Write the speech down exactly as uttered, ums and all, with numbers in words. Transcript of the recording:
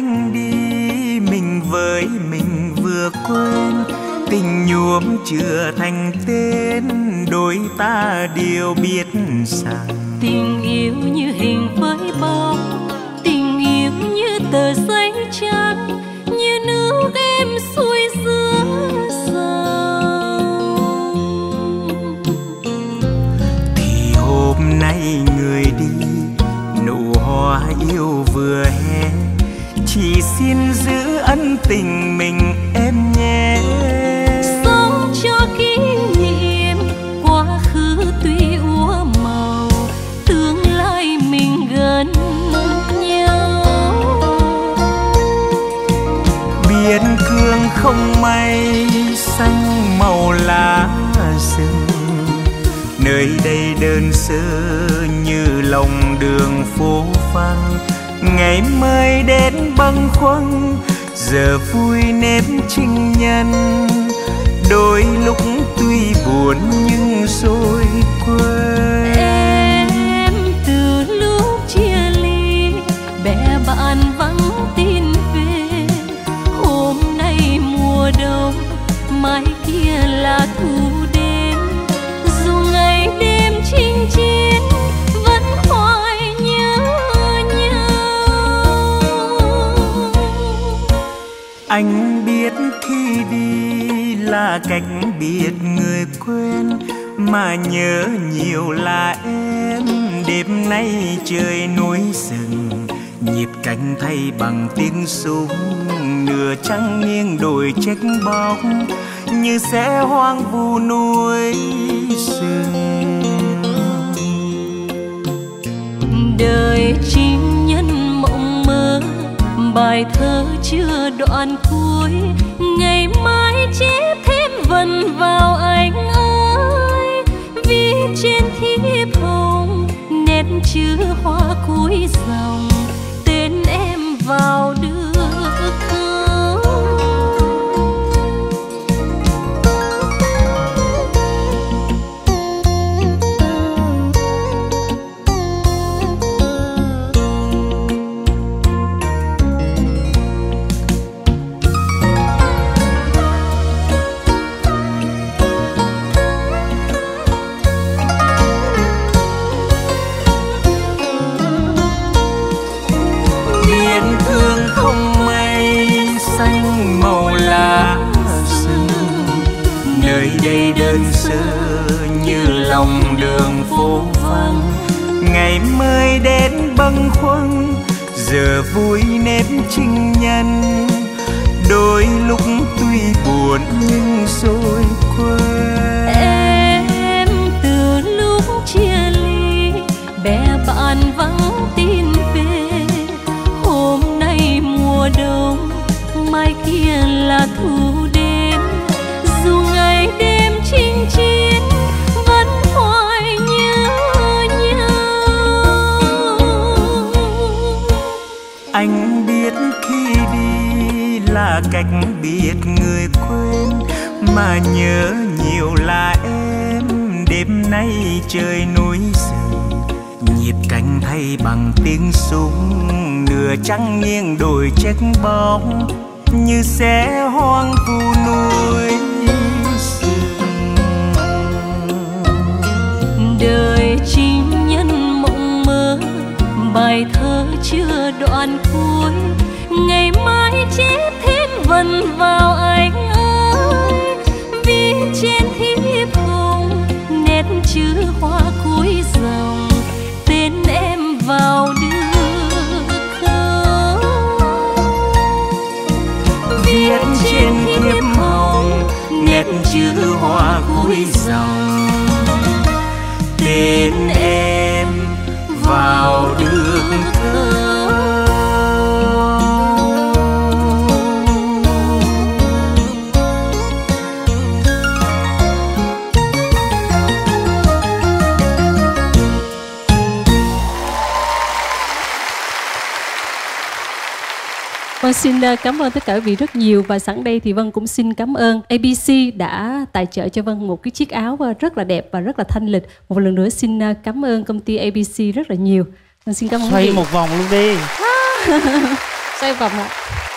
anh đi, mình với mình vừa quên. Tình nhuốm chưa thành tên, đôi ta đều biết rằng tình yêu như hình với bóng, tình yêu như tờ giấy trắng, như nước em xuôi giữa dòng. Thì hôm nay người đi, nụ hoa yêu vừa hé, chỉ xin giữ ân tình mình em nhé. Sống cho kỷ niệm, quá khứ tuy úa màu, tương lai mình gần nhau. Biên cương không mây, xanh màu lá rừng, nơi đây đơn sơ như lòng đường phố vắng. Ngày mới đến bâng khuâng, giờ vui nếm trinh nhân, đôi lúc tuy buồn nhưng rồi quên. Em từ lúc chia ly, bè bạn vắng tin về. Hôm nay mùa đông, mai kia là thu đến. Dù ngày đêm chinh chiến, vẫn hoài nhớ nhau. Anh biết khi đi là cách biệt người quên, mà nhớ nhiều là em. Đêm nay trời núi rừng, nhịp cánh thay bằng tiếng súng, nửa trăng nghiêng đồi trách bóng, như sẽ hoang vu núi rừng. Đời chim nhân mộng mơ, bài thơ chưa đoạn cuối, ngày mai chép thêm vần vào anh ơi. Viết trên thiếp hồng, nét chữ hoa cuối dòng, tên em vào được không? Nơi đây đơn sơ như lòng đường phố vắng. Ngày mới đến bâng khuâng, giờ vui nếm trinh nhân, đôi lúc tuy buồn nhưng rồi quên. Em từ lúc chia ly, bè bạn vắng tin về. Hôm nay mùa đông, mai kia là thu đến. Dù ngày đêm chinh chiến, vẫn hoài nhớ nhau. Anh biết khi đi là cách biệt người quên, mà nhớ nhiều là em. Đêm nay trời núi rừng, nhịp cánh thay bằng tiếng súng, nửa trăng nghiêng đồi trách bóng, như sẽ hoang vu núi rừng. Đời chim nhân mộng mơ, bài thơ chưa đoạn cuối, ngày mai chép thêm vần vào anh ơi. Viết trên thiếp hồng, nét chữ hoa cuối dòng, tên em vào được không? Viết trên thiếp hồng, nét chữ hoa cuối dòng, tên em vào được không? Vâng, xin cảm ơn tất cả quý vị rất nhiều. Và sẵn đây thì Vân cũng xin cảm ơn a bê xê đã tài trợ cho Vân một cái chiếc áo rất là đẹp và rất là thanh lịch. Một lần nữa xin cảm ơn công ty a bê xê rất là nhiều. Vân xin cảm ơn. Xoay một vòng luôn đi. Xoay vòng ạ.